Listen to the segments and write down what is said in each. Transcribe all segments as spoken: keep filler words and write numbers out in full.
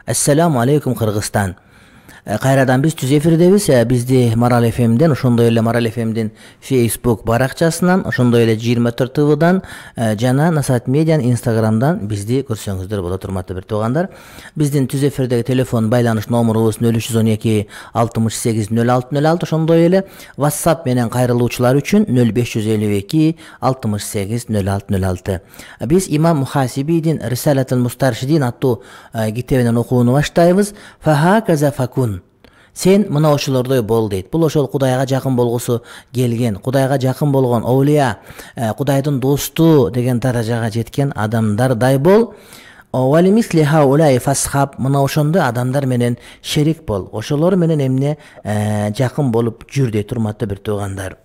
Assalamu alaikum Kırgızstan. Кайрадан биз түз эфирдебиз. Бизди Марал эф эмден, ошондой эле Марал эф эмдин Facebook баракчасынан, ошондой эле жыйырма төрт тэ вэ-дан жана Насаат Медиан Instagram'дан бизди көрсөңүздөр болот, урматтуу бир туугандар. Биздин түз эфирдеги телефон байланыш номерубуз нөл үч жүз он эки алтымыш сегиз нөл алты нөл алты, ошондой эле WhatsApp менен кайрылуучулар үчүн нөл беш жүз элүү эки алтымыш сегиз нөл алты нөл алты. Биз Имам Мухасибидин Рисалатул Мустаршидин аттуу китебинен окууну баштайбыз. Фахаказа факун. Сен мына ошолордой бол дейт. Бул ошол Кудайга жакын болгусу келген, Кудайга жакын болгон оулия, Кудайдын досту деген даражага жеткен адамдардай бол. Вали мисли хаулай фасхаб, мына ошондой адамдар менен шерик бол. Ошолор менен эмне жакын болуп жүр дейт, урматтуу бир туугандар.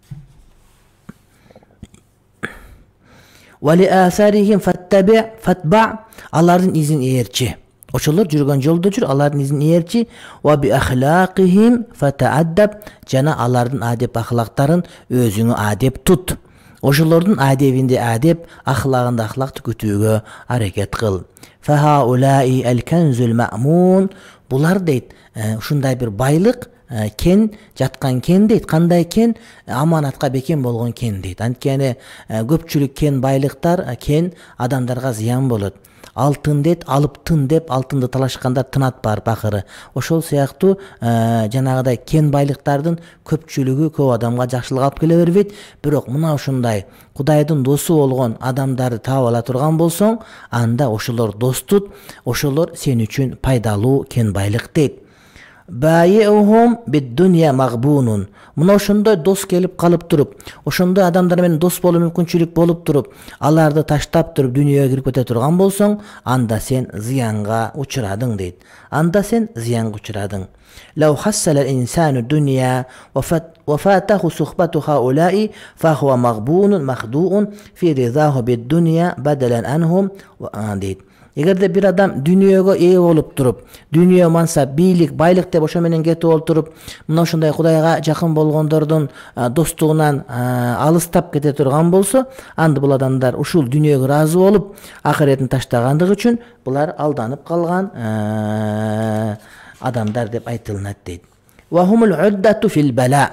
Вали асарихим фаттаби фатба, алардын изин ээрчи. Ошолор жүргөн жолдо жүр, алардын изин ээрчи. Ва би ахлaqihim fata'addab, жана алардын адеп ахлактарын өзүңө адеп тут. Ошолордун адебинде адеп, ахлагында ахлакты күтүүгө аракет кыл. Фахаулаи алканзул маъмун, булар дейт, ушундай бир байлык, кен жаткан кен дейт. Кандай кен? Аманатка бекем болгон кен дейт. Анткени көпчүлүк кен байлыктар, кен адамдарга зыян болот. Алтын дейт, алыптын деп алтынды талашкандар тынат бар бакыры. Ошол сыяктуу жанагыдай кен байлыктардын көпчүлүгү көп адамга жакшылык алып келе бербейт. Бирок мына ушундай Кудайдын досу болгон адамдарды таап ала турган болсоң, анда ошолор достут, ошолор сен үчүн пайдалуу кен байлык дейт. Байеухум бид-дунья магбунун. Мына ошондой дос келип калып туруп, ошондой адамдар менен дос болуу мүмкүнчүлүк болуп туруп, аларды таштап туруп дүйнөгө кирип кете турган болсоң, анда сен зыянга учурадың дейт. Анда сен зыянга учурадың. Лау хассала инсану дунья ва фатаху сухбату хаулаи фахуа магбунун махдуун фи ризаху бид-дунья бадалан анхум дейт. Эгерде бир адам дүйнөгө ээ болуп туруп, дүйнө мансап, бийлик, байлык деп ошо менен кетип болуп туруп, мына ошондой Кудайга жакын болгондордун достугунан алыстап кете турган болсо, анда бул адамдар ушул дүйнөгө ыраазы болуп, акыретин таштагандыгы үчүн булар алданып калган адамдар деп айтылат дейт. Ва хумул уддату фил бала.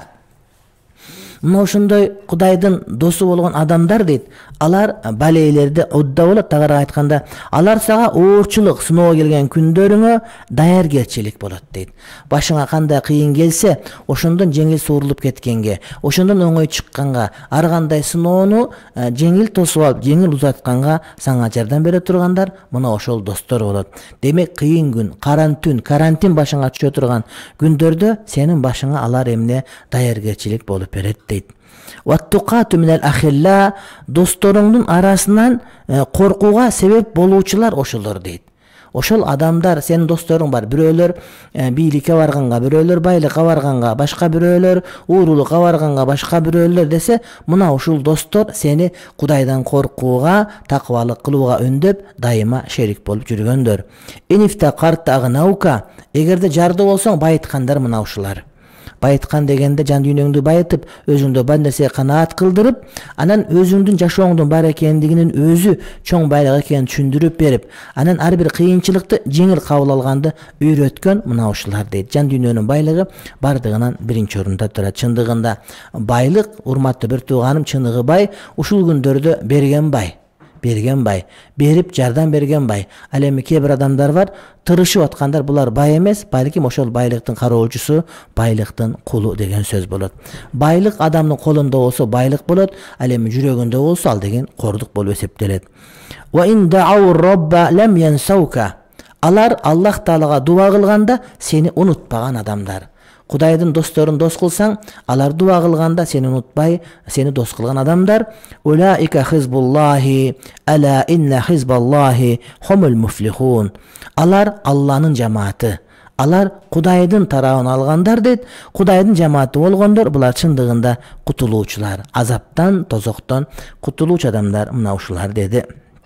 Мына ошондой Кудайдын досу болгон адамдар дейт, алар балейлерде удда болот. Тагыраак айтканда, алар сага оорчулук, сыноо келген күндөрүңө даяргерчилик болот дейт. Башыңа кандай кыйын келсе, ошондон жеңил суурулуп кеткенге, ошондон оңой чыкканга, ар кандай сыноону жеңил тосуп алып, жеңил узатканга сага жардам бере тургандар мына ошол достор болот. Демек, кыйын күн, каран түн, карантин башыңа түшө турган күндөрдө сенин башыңа алар эмне даяргерчилик болуп берет дейт. Ваттуқату минал ахилла, досторуңдун арасынан коркууга себеп болуучулар ошолор дейт. Ошол адамдар, сенин досторуң бар, бирөөлөр бийликке барганга, бирөөлөр байлыкка барганга, башка бирөөлөр уурулукка барганга, башка бирөөлөр десе, мына ушул достор сени Кудайдан коркууга, такыбалык кылууга өндөп, дайыма шерик болуп жүргөндөр. Инифта карта агнаука, эгерде жарды болсоң, байыткандар мына ушулар. Байыткан дегенде жан дүйнөңдү байытып, өзүңдө бар нерсе канаат кылдырып, анан өзүңдүн жашооңдун бар экендигинин өзү чоң байлык экенин түшүндүрүп берип, анан ар бир кыйынчылыкты жеңил кабыл алганды үйрөткөн мына ушулар дейт. Жан дүйнөнүн байлыгы бардыгынан биринчи орунда турат. Чындыгында байлык, урматтуу бир тууганым, чыныгы бай ушул күндөрдө берген бай. Берген бай, берип жардам берген бай. Ал эми кээ бир адамдар бар, тырышып аткандар, булар бай эмес, балким ошол байлыктын кароочусу, байлыктын кулу деген сөз болот. Байлык адамдын колунда болсо байлык болот, ал эми жүрөгүндө болсо ал деген кордук болуп эсептелет. Ва ин дa'u робба лам янсаука. Алар Аллах Таалага дуа кылганда сени унутпаган адамдар. Кудайдын досторун дос кылсаң, алар дуа кылганда сени унутпай, сени дос кылган адамдар. Улаика хизбуллахи, ала инна хизбаллахи хумул муфлихун. Алар Алланын жамааты. Алар Кудайдын тарабын алгандар дейт. Кудайдын жамааты болгондор, булар чындыгында кутулуучулар. Азаптан, тозоктон кутулуучу адамдар мына ушулар деди.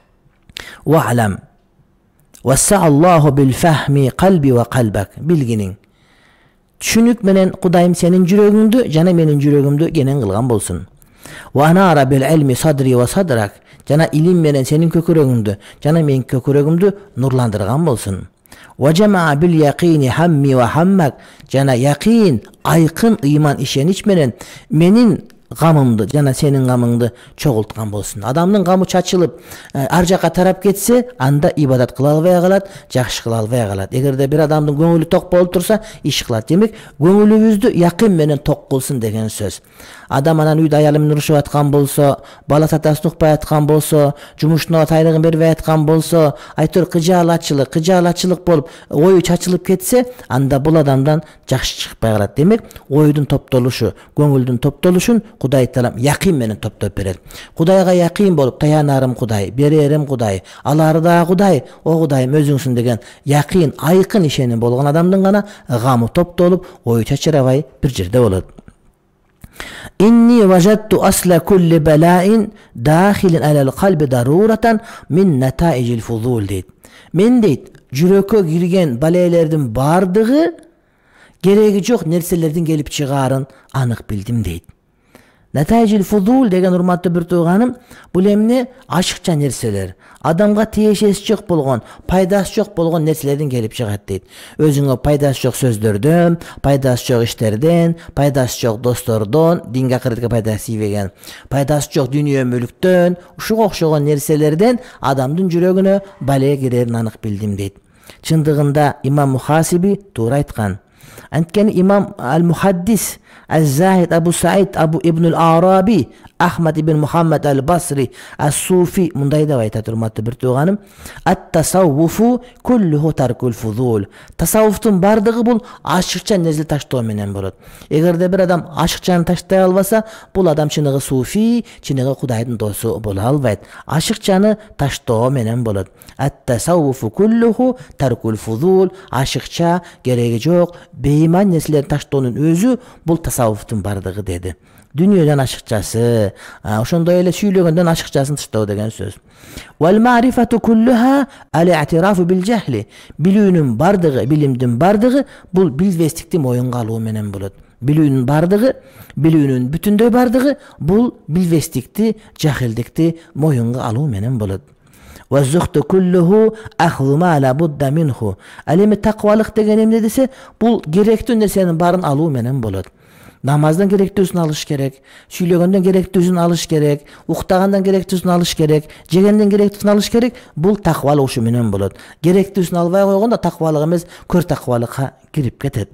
Ва алам. Вассааллаху бил фахми қалби ва қалбак. Билгиниң. Түшүнүк менен Кудайым сенин жүрөгүңдү жана менин жүрөгүмдү кенен кылган болсун. Ва анара бил илми садри ва садрак. Жана илим менен сенин көкөрөгүңдү жана менин көкөрөгүмдү нурландырган болсун. وجمع باليقين همي وهمك жана якин айкын ыйман ишенич менен менин гамымды жана сенин гамыңды чогулткан болсун. Адамдын гамы чачылып ар жака тарап кетсе, анда ибадат кыла албай калат, жакшы кыла албай калат. Эгерде бир адамдын көңүлү ток болуп турса, иш кылат. Демек, көңүлүбүздү якын менен ток кылсын деген сөз. Адам анан үйдө аялы менен урушуп аткан болсо, бала сатасын укпай аткан болсо, жумушуна тайлыгын бербей аткан болсо, айтор кыжаалатчылык, кыжаалатчылык болуп, ою чачылып кетсе, анда бул адамдан жакшы чыкпай калат. Демек, ойдун топтолушу, көңүлдүн топтолушун Кудай Таалам якин менен топтоп берет. Кудайга якин болуп, таянарым Кудай, берерим Кудай, алары да Кудай, о Кудайым өзүңсүн деген якин, айкын ишеним болгон адамдын гана гамы топтолуп, ою чачырабай бир жерде болот. Inni wajadtu asla kulli bala'in dakhilin alal qalbi daruratan min nataijil fuzul deyt. Men deyt, жүрөккө кирген балелердин бардыгы кереги жок нерселердин келип чыгарын анык билдим дейт. Натайжил фудул деген урматтуу бир тууганым, бул эмне ашыкча нерселер, адамга тиешеси жок болгон, пайдасы жок болгон нерселердин келип чыгат дейт. Өзүңө пайдасы жок сөздөрдөн, пайдасы жок иштерден, пайдасы жок достордон, динге акыретке пайдасы тийбеген, пайдасы жок дүйнө мүлүктөн, ушуга окшогон нерселерден адамдын жүрөгүнө бале кирерин анык билдим дейт. Чындыгында имам Мухасиби туура айткан. Анткени имам ал-Мухаддис Az-Zahid Abu Sa'id Abu Ibn al-Arabi Ahmad ibn Muhammad al-Basri as-Sufi мындай деп айтат, урматтуу бир тууганым, ат-тасаввуфу куллуху таркул фузул. Тасаввуфтун бардыгы бул ашыкча нерсе таштоо менен болот. Эгерде бир адам ашыкчаны таштай албаса, бул адам чыныгы суфи, чыныгы Кудайдын досу боло албайт. Ашыкчаны таштоо менен болот. Ат-тасаввуфу куллуху таркул фузул. Ашыкча, кереги жок, бейман нерселерди таштоонун өзү бул тасаввуфтун бардыгы деди. Дүйнөдөн ашыкчасы, ошондой эле сүйлөгөндөн ашыкчасын таштоо деген сөз. Wal ma'rifatu kulluha al-i'tirafu bil jahli. Билүүнүн бардыгы, билимдин бардыгы бул билбестикти моюнга алуу менен болот. Билүүнүн бардыгы, билүүнүн бүтүндөй бардыгы бул билбестикти, жахилдикти моюнга алуу менен болот. وَالزُّخْتُ كُلُّهُ أَخْذُ مَا لَا بُدَّ مِنْهُ. Алеми таквалык деген эмне десе, бул керектүү нерсенин барын алуу менен болот. Намаздан керектүүсүн алыш керек, сүйлөгөндөн керектүүсүн алыш керек, уктагандан керектүүсүн алыш керек, жегенден керектүүсүн алыш керек. Бул таквалык ушу менен болот. Керектүүсүн албай койгондо таквалык эмес, көр таквалыкка кирип кетет.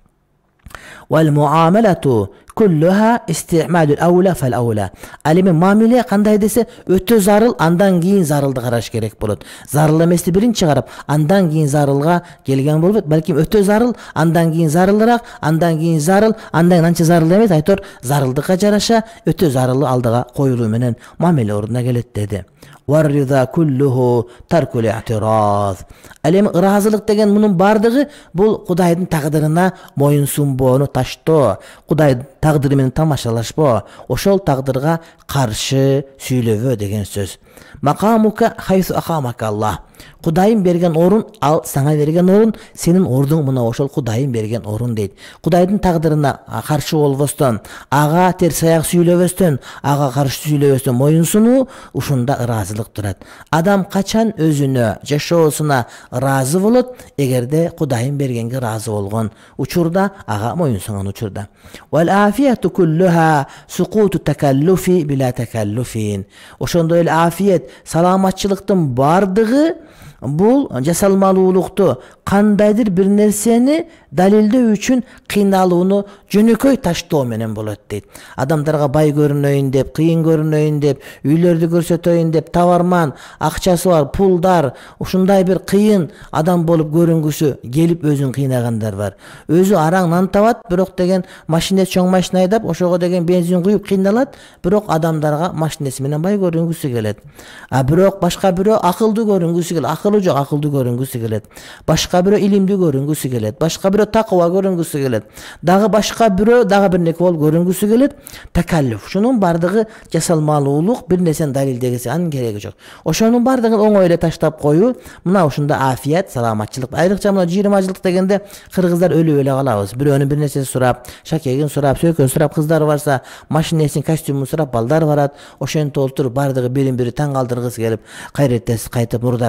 والمعاملة كلها استعمال الأولى فالأولى. Алеме мамиле кандай десе, өтө зарыл, андан кийин зарылды караш керек болот. Зарыл эмести биринчи карап, андан кийин зарылга келген болбойт. Балким өтө зарыл, андан кийин зарылыраак, андан кийин зарыл, андан анча зарыл эмес, айтор зарылдыкка жараша өтө зарылы алдыга коюлуу менен мамиле ордуна келет деди. Варриза куллуху таркул i'tirаз. Алем ыраазылык деген мунун бардыгы бул Кудайдын тагдырына моюнсунбоону таштоо, Кудай тагдыры менен тамашалашпоо, ошол тагдырга каршы сүйлөбөө деген сөз. Макамука хайсу акамака Аллах. Кудайым берген орун, ал саңа берген орун, сенин ордуң мына ошол Кудайым берген орун дейт. Кудайдын тагдырына каршы болбостон, ага терс аяк сүйлөбөстөн, ага каршы сүйлөбөстөн моюнсунуу, ушунда ыраазылык турат. Адам качан өзүнө, жашоосуна ыраазы болот, эгерде Кудайым бергенге ыраазы болгон учурда, ага моюнсунган учурда. Вал афияту куллуха суqutу такаллуфи била такаллуфин. Ошондой эле афият, саламатчылыктын бардыгы бул жасалмалуулукту, кандайдыр бир нерсени далилдөө үчүн кыйналууну жөнөкөй таштоо менен болот дейт. Адамдарга бай көрүнөйүн деп, кыйын көрүнөйүн деп, үйлөрдү көрсөтөйүн деп, товарман, акчасы бар, пулдар, ушундай бир кыйын адам болуп көрүнгүсү келип өзүн кыйнагандар бар. Өзү араң нан табат, бирок деген машинеси чоң машина айдап, ошого деген бензин куюп кыйналат, бирок адамдарга машинеси менен бай көрүнгүсү келет. А бирок башка бирөө акылдуу көрүнгүсү келет, акылы жок акылдуу көрүнгүсү келет. Башка бирөө илимдүү көрүнгүсү келет, башка бирөө таква көрүнгүсү келет. Дагы башка бирөө дагы бир неке болуп көрүнгүсү келет. Такаллуф. Шунун бардыгы жасалмалуулук, бир нерсени далилдегиси анын кереги жок. Ошонун бардыгын оңой эле таштап коюу, мына ушунда афият, саламатчылык. Айрыкча мына жыйырма жылдык дегенде кыргыздар өлүп эле калабыз. Бирөөнүн бир нерсесин сурап, шакегин сурап, сөйкөн сурап, кыздар барса, машинесин, костюмун сурап, балдар барат. Ошентип олтуруп бардыгы бирин бири таң калтыргысы келип, кайреттеси кайтып мурдагы эле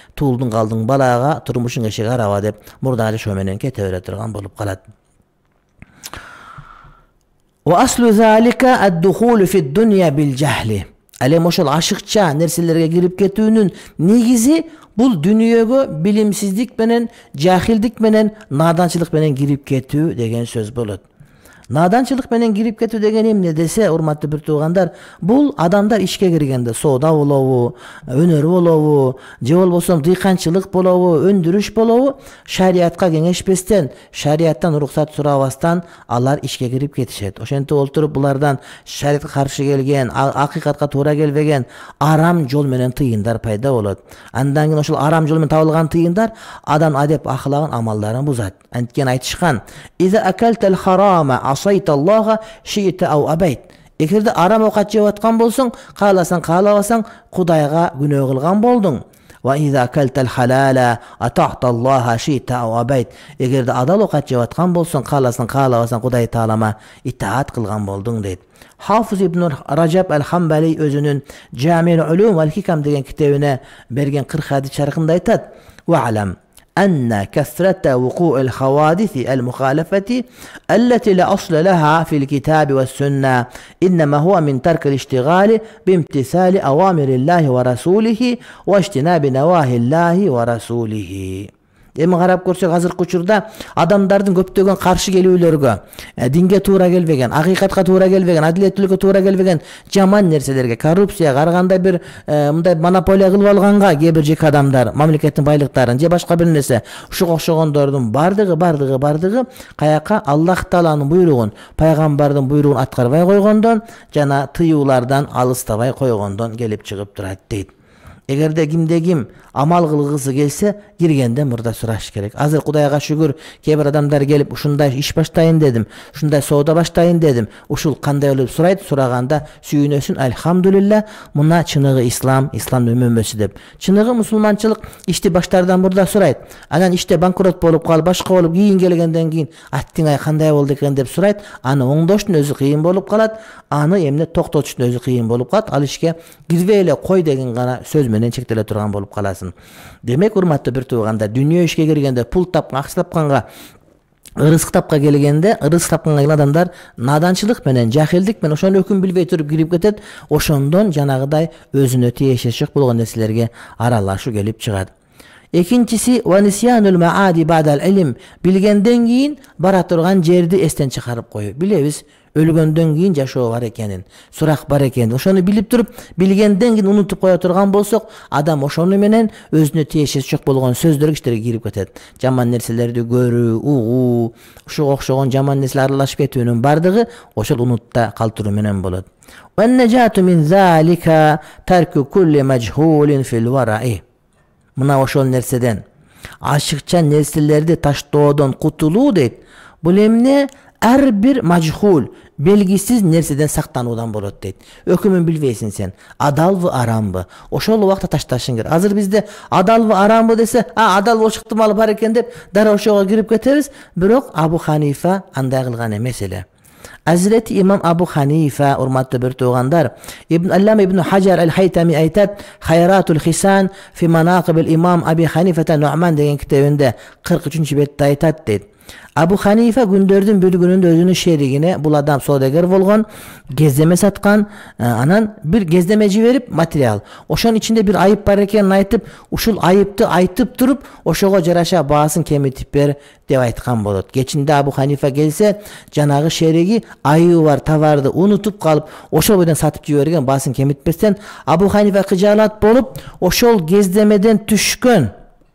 туулдун калдың балага турмушуң эшеги араба деп мурдагы жашоо менен кете бере турган болуп калат. وأصل ذلك الدخول في الدنيا بالجهل. Алем ошол ашыкча нерселерге кирип кетүүнүн негизи бул дүнүйөгө билимсиздик менен, жахилдик менен, наданчылык менен кирип кетүү деген сөз болот. Наданчылык менен кирип кетүү деген эмне десе, урматтуу бир туугандар, бул адамдар ишке киргенде соода болобу, өнөр болобу, же болбосо дыйканчылык болобу, өндүрүш болобу, шариатка кеңешпестен, шариаттан уруксат сурабастан алар ишке кирип кетишет. Ошентип олтуруп булардан шариатка каршы келген, акыйкатка туура келбеген арам жол менен тыйындар пайда болот. Андан кийин ошол арам жол менен табылган тыйындар адам адеп ахлагын, амалдарын бузат. Анткени айтышкан: "Иза акалтал харама асайта Аллаха шиита ау абайт." Эгерде арам оокат жеп аткан болсоң, кааласаң, каалабасаң, Кудайга күнөө кылган болдуң. Ва иза акалтал халала атахта Аллаха шиита ау абайт. Эгерде адал оокат жеп аткан болсоң, кааласаң, каалабасаң, Кудай таалама итаат кылган болдуң дейт. Хафиз ибн Ражаб аль-Хамбали өзүнүн Жамил улум вал хикам деген китебине берген кырк хадис шархында айтат: "Ва'лам أن كثرة وقوع الحوادث المخالفة التي لا أصل لها في الكتاب والسنة إنما هو من ترك الاشتغال بامتثال أوامر الله ورسوله واجتناب نواهي الله ورسوله." Эми карап көрсөк, азыркы учурда адамдардын көптөгөн каршы келүүлөргө, динге туура келбеген, акыйкатка туура келбеген, адилеттүүлүккө туура келбеген жаман нерселерге, коррупцияга, ар кандай бир мындай монополия кылып алганга кээ бир жеке адамдар мамлекеттин байлыктарын же башка бир нерсе, ушуга окшогондордун бардыгы бардыгы бардыгы каяка Аллах Тааланын буйругун, пайгамбардын буйругун аткарбай койгондон жана тыюулардан алыстабай койгондон келип чыгып турат дейт. Эгерде кимде ким амал кылгысы келсе, киргенде мурда сураш керек. Азыр Кудайга шүгүр, кээ бир адамдар келип ушундай иш баштайын дедим, ушундай соода баштайын дедим. Ушул кандай болуп сурайт, сураганда сүйүнөсүн: "Альхамдулилла, мына чыныгы ислам, ислам өмөмөсү" деп. Чыныгы мусулманчылык ишти баштардан мурда сурайт. Анан иште банкрот болуп калып, башка болуп кийин келгенден кийин аттиңай кандай болду экен деп сурайт. Аны оңдоштун өзү кыйын болуп калат, аны эмне токтотуштун өзү кыйын болуп калат. Ал ишке кирбей эле кой деген гана сөз менен чектеле турган болуп каласың. Демек, урматтуу бир туугандар, дүйнө ишке киргенде, пул тапкан, акча тапканга, ырызык тапка келгенде, ырызык тапканга келген адамдар наданчылык менен, жахилдик менен ошону өкүм билбей туруп кирип кетет. Ошондон жанагыдай өзүнө тиешеси болгон нерселерге аралашуу келип чыгат. Экинчиси ванисянул маади бадал илм. Билгенден кийин бара турган жерди эстен чыгарып коюу. Билебиз, өлгөндөн кийин жашоо бар экенин, сурак бар экенин. Ошону билип туруп, билгенден кийин унутуп кое турган болсок, адам ошону менен өзүнө тиешеси жок болгон сөздөргө, иштерге кирип кетет. Жаман нерселерди көрүү, угуу, ушуга окшогон жаман нерселер аралашып кетүүнүн бардыгы ошол унутта калтыруу менен болот. Ван-наджату мин залика тарку кулли мажхулин фил вараи. Мына ошол нерседен, ашыкча нерселерди таштоодон кутулуу дейт. Бул эмне? Ар бир мажхул, белгисиз нерседен сактануудан болот дейт. Өкүмүн билбейсиң сен, адалбы, арамбы. Ошол убакта ташташың керек. Азыр бизде адалбы, арамбы десе, а адал болуш ыктымалы бар экен деп дароо ошого кирип кетебиз. Бирок Абу Ханифа андай кылган эмес эле. Hazreti İmam Abu Hanife, urmatlı bir tuğandar, İbn Allame İbn Hajar el-Haytami aytat, Hayratul Hisan fi Manaqib İmam Abi Hanife'ten Nu'man degen kitabında kırk üçüncü bette aytat deydi. Abu Hanife gündördün bir gününde özünün şerigine, bul adam sodager bolgon, gezdeme satkan, anan bir gezdemeci verip material. Oşon içinde bir ayıp var eken aytıp, uşul ayıptı aytıp durup, oşoğa jaraşa bağısın kemitip ber dep aytkan bolot. Geçinde Abu Hanife gelse, janagı şerigi ayığı var, tavardı unutup kalıp, oşol boydan satıp jiberigen bağısın kemitpestен, Abu Hanife kıcalat bolup, oşol gezdemeden tüşkön.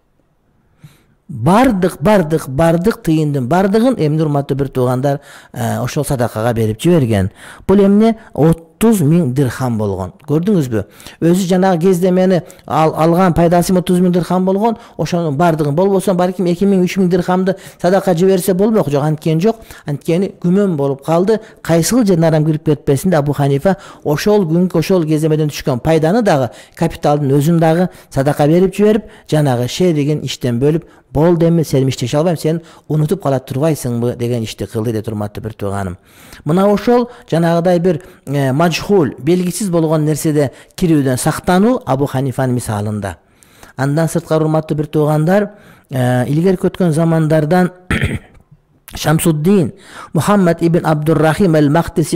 Bardık, bardık, bardık tıyındın, bardığın emni urmatlı bir tuğandar oşol sadakaga berip jibergen. Bul emni otuz ming dirham bolgon. Gördünüz mü? Özü janağı gezdemeni al, algan paydası otuz ming dirham bolgon. Oşonun bardığın bol bolson balkim iki ming üç ming dirhamdı sadaka jiberse bolmok jok, antkeni jok. Antkeni gümön bolup kaldı. Kaysıl janaram girip ketpesinde Abu Hanife oşol günkü oşol gezdemeden düşkön paydаны dagı kapitaldın özün dagı sadaka berip jiberip janağı şerigin işten bölüp bol demi sen işteşe albayım, sen unutup kalat turbaysın bu degen işti kıldı de turmatты bir tuğanım. Mına oşol janagıday bir e, majhul, belgisiz bolgan nersede kirүүдөн сактануу Abu Hanifa'nın misalında. Андан сырткары урматтуу бир туугандар, илгерки өткөн замандардан Шамсуддин Мухаммад ибн Абдуррахим ал-Мактиси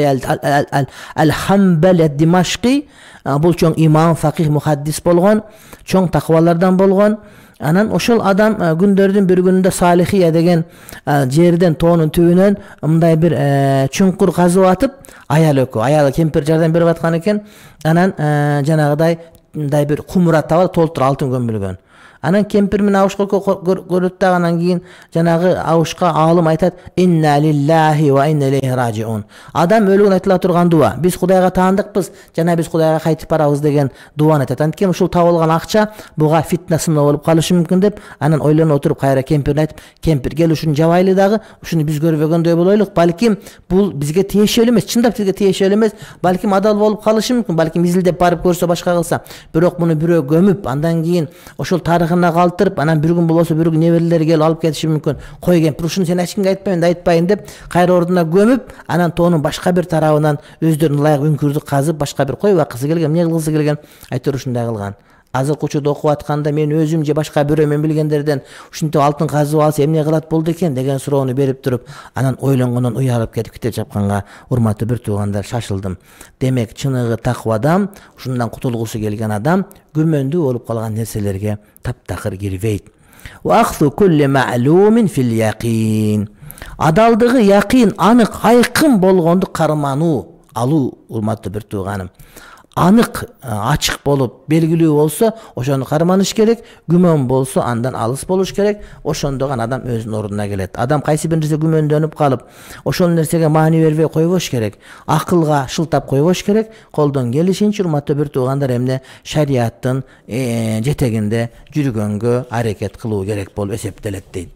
ал-Хамбали ад-Димашқи, бул чоң имам, фақих, мухаддис болгон, чоң таквалардан болгон. Анан ошол адам күндөрдүн бир күнүндө Салихия деген жерден, тоонун түбүнөн мындай бир чуңкур казып атып, аял өкө, аялы кемпир жардам берип аткан экен. Анан жанагыдай мындай бир кумура табат, толтур алтын көмүлгөн. Анан кемпир менен абышка көрөт да, анан кийин жанагы абышка алым айтат: "Инна лиллахи ва инна илейхи ражиун." Адам өлүгүн айтыла турган дуа. Биз Кудайга таандыкпыз, жана биз Кудайга кайтып барабыз деген дуаны айтат. Анткени ушул табылган акча буга фитна сыноо болуп калышы мүмкүн деп, анан ойлонуп отуруп кайра кемпирине айтып: "Кемпир, кел ушуну жабайлы дагы, ушуну биз көрбөгөндөй болойлук. Балким бул бизге тиешелүү эмес, чындап бизге тиешелүү эмес. Балким адал болуп калышы мүмкүн, балким изилдеп барып көрсө, башка кылса. Бирок муну бирөө gömүп, андан кийин ошол тарыхына калтырып, анан бир күн болосо бир күн неберелери келип алып кетиши мүмкүн. Кой кемпир, ушуну сен эч кимге айтпайын, айтпайын деп кайра ордуна gömүп, анан тоонун башка бир тарабынан өздөрүнө ылайык үңкүрдү казып, башка бир кой баккысы келген, эмне кылгысы келген, айтор ушундай кылган. Азыркы учурда окуп атканда мен өзүм же башка бирөө мен билгендерден ушинтип алтын казып алса эмне кылат болду экен деген суроону берип туруп, анан ойлонгондон уялып кетип китеп чапканга, урматтуу бир туугандар, шашылдым. Демек, чыныгы таквадан, ушундан кутулгусу келген адам күмөндүү болуп калган нерселерге таптакыр кирбейт. Ва ахзу кулли ма'лумин фил яқин. Адалдыгы яқин, анык, айкын болгонду кармануу, алуу, урматтуу бир тууганым. Анық, ачык болуп белгилүү болсо, ошону карманыш керек. Күмөн болсо, андан алыс болуш керек. Ошондо гана адам өзүнүн ордуна келет. Адам кайсы бир нерсе күмөндөнүп калып, ошол нерсеге маани бербей койбош керек. Акылга шылтап койбош керек. Колдон келишинче, урматтуу бир туугандар, эмне шариаттын жетегинде жүргөнгө аракет кылуу керек болуп эсептелет дейт.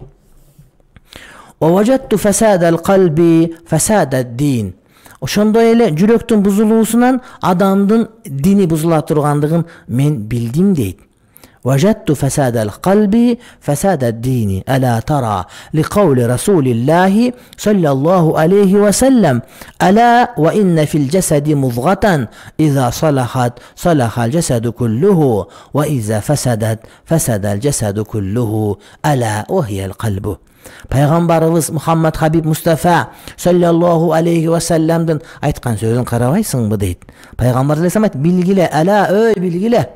Wa wajadtu fasada al-qalbi fasada ad-din. Ошондой эле жүрөктүн бузулуусунан адамдын дини бузула тургандыгын мен билдим дейт. Важатту фасадал қалби фасада дини ала тара лиқаули расулиллахи саллаллаху алейхи ва саллам ала ва инна фил джасади музгатан иза салахат салахал джасаду куллуху ва иза фасадат фасадал джасаду куллуху ала ва хиял қалбу. Пайгамбарыбыз Мухаммад Хабиб Мустафа саллаллаху алейхи ва салламдын айткан сөзүн карабайсыңбы дейт. Пайгамбар алейхиссалам айт: билгиле, ала, өй билгиле.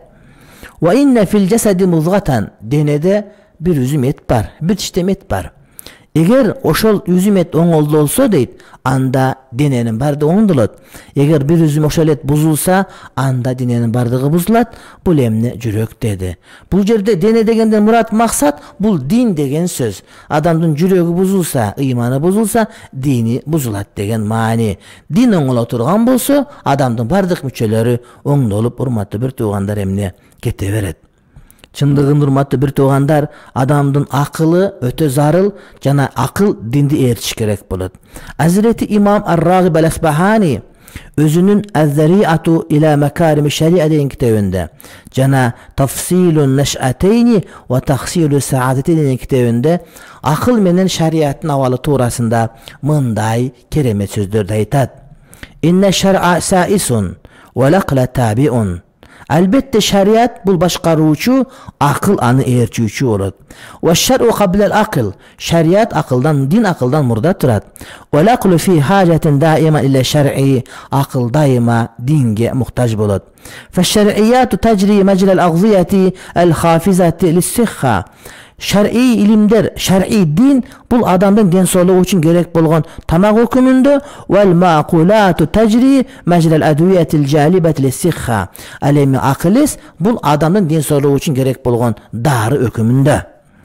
Ва инна фил джасади музгатан, денеде бир үзүм эт бар, бир тиштем эт бар. Эгер ошол үзүм эт оңолдолсо дейт, анда дененин бардыгы оңдолот. Эгер бир үзүм ошол эт бузулса, анда дененин бардыгы бузулат. Бул эмне? Жүрөк деди. Бул жерде дене дегенден мурат максат бул дин деген сөз. Адамдын жүрөгү бузулса, ыйманы бузулса, дини бузулат деген маани. Дин оңоло турган болсо, адамдын бардык мүчөлөрү оңдолуп, урматтуу бир туугандар, эмне кете берет. Чындыгын, урматтуу бир туугандар, адамдын акылы өтө зарыл, жана акыл динди ээрчиш керек болот. Азирети имам Ар-Рагиб Ал-Асбахани өзүнүн Az-Zari'atu ila Makarimi Şeria деген китебинде жана Tafsilun Nash'atayni wa Tahsilu Sa'adatayni деген китебинде акыл менен шариаттын абалы туурасында мындай керемет сөздөрдү айтат. Инна шар'a sa'isun wa laqla tabi'un. Албетте шариат бул башкаруучу, акыл аны ээрчүүчү болот. Ва шар'у кабла ал-акл. Шариат акылдан, дин акылдан мурда турат. Ва лақлу фи хажатин даима ила шар'i. Акыл дайыма динге мухтаж болот. Фа шар'ияту тажри majra al-aghziyati al-khafizati lis-sihha. Şer'i ilimler, şer'i din bul adamın den soluğu için gerek bulgan tamak hükmünde vel maqulatu tecri mecrel adviyetil calibetil sihha. Alemi akılis bul adamın den soluğu için gerek bulgan darı hükmünde.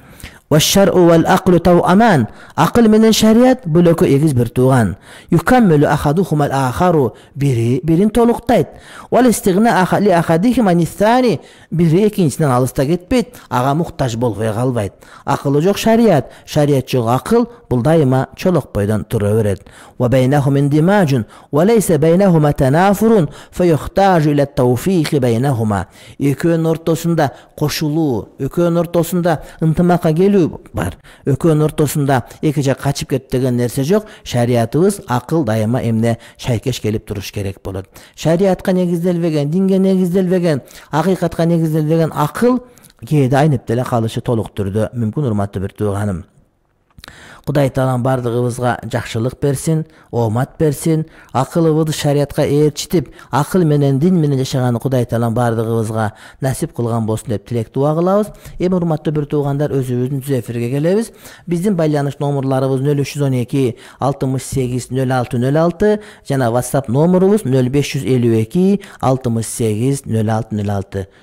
Ve şer'u vel aklu tev'aman. Akıl menen şeriat bulökü egiz bir tuğan. Yukammelu ahaduhumel akharu. Biri birin toluqtayt. Vel istigna li ahadihim anithani. Biri ikincisinden alısta gitbeyt. Ağa muhtaç bolğuya qalbayt. Akılı жоқ şeriat. Şeriat жоқ akıl. Bul daima çoluk boydan tura vered. Ve beynahum indimacun. Ve leyse beynahuma tenafurun. Fe yuhtaju ile tevfiqi beynahuma. Öküğün ortasında koşulu, öküğün ortasında ıntımaka geliyor бар. Өкөнүн ортосунда эки жак качып кетти деген нерсе жок. Шариатыбыз акыл дайыма эмне шайкеш келип туруш керек болот. Шариатка негизделбеген, динге негизделбеген, акыйкатка негизделбеген акыл кээде айнып деле калышы толук түрдө мүмкүн, урматтуу бир тууганым. Кудай Таалам бардыгыбызга жакшылык берсин, оомат берсин, акылыбызды шариатка ээрчитип, акыл менен, дин менен жашаганы Кудай Таалам бардыгыбызга насип кылган болсун деп тилек дуа кылабыз. Эми урматтуу бир туугандар, өзүбүздүн түз эфирге келебиз. Биздин байланыш номерларыбыз нөл үч жүз он эки алтымыш сегиз нөл алты нөл алты жана WhatsApp номерубуз нөл беш жүз элүү эки алтымыш сегиз нөл алты нөл алты.